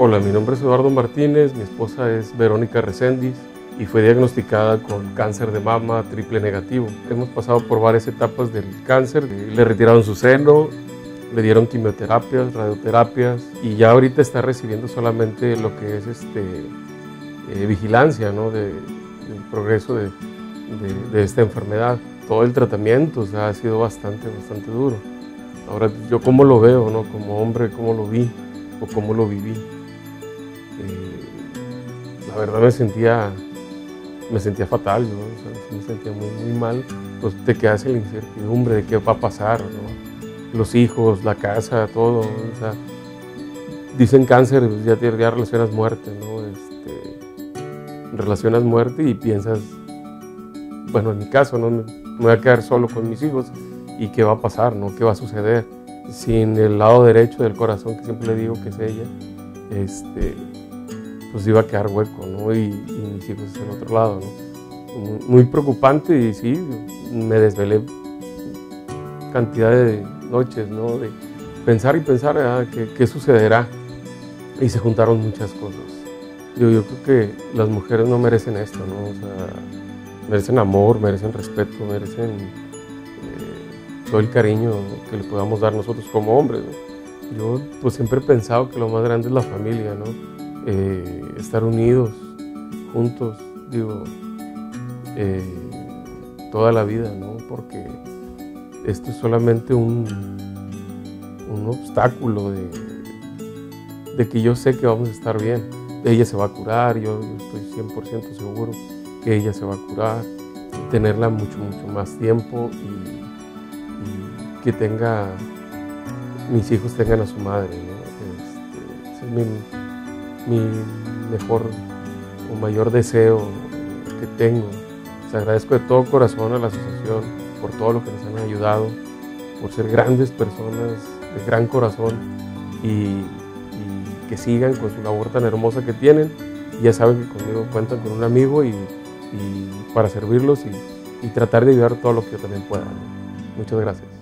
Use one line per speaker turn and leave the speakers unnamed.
Hola, mi nombre es Eduardo Martínez, mi esposa es Verónica Reséndiz y fue diagnosticada con cáncer de mama triple negativo. Hemos pasado por varias etapas del cáncer, le retiraron su seno, le dieron quimioterapias, radioterapias y ya ahorita está recibiendo solamente lo que es vigilancia, ¿no? del progreso de esta enfermedad. Todo el tratamiento, o sea, ha sido bastante duro. Ahora, yo cómo lo veo, ¿no? Como hombre, cómo lo vi o cómo lo viví. La verdad me sentía fatal, ¿no? O sea, me sentía muy mal. Pues te quedas en la incertidumbre de qué va a pasar, ¿no? Los hijos, la casa, todo. O sea, dicen cáncer, pues ya relacionas muerte, ¿no? Relacionas muerte y piensas, bueno, en mi caso, ¿no? Me voy a quedar solo con mis hijos y qué va a pasar, ¿no? ¿Qué va a suceder? Sin el lado derecho del corazón, que siempre le digo que es ella, pues iba a quedar hueco, ¿no? Y mis hijos en otro lado, ¿no? Muy preocupante y sí, me desvelé cantidad de noches, ¿no? De pensar y pensar qué sucederá. Y se juntaron muchas cosas. Yo creo que las mujeres no merecen esto, ¿no? O sea, merecen amor, merecen respeto, merecen todo el cariño que le podamos dar nosotros como hombres, ¿no? Yo pues siempre he pensado que lo más grande es la familia, ¿no? Estar unidos, juntos, digo, toda la vida, ¿no? Porque esto es solamente un obstáculo de que yo sé que vamos a estar bien. Ella se va a curar, yo estoy 100% seguro que ella se va a curar, tenerla mucho más tiempo y que mis hijos tengan a su madre, ¿no? Ese es mi mejor o mayor deseo que tengo. Les agradezco de todo corazón a la asociación por todo lo que nos han ayudado, por ser grandes personas de gran corazón y que sigan con su labor tan hermosa que tienen. Y ya saben que conmigo cuentan con un amigo y para servirlos y tratar de ayudar todo lo que yo también pueda, ¿no? Muchas gracias.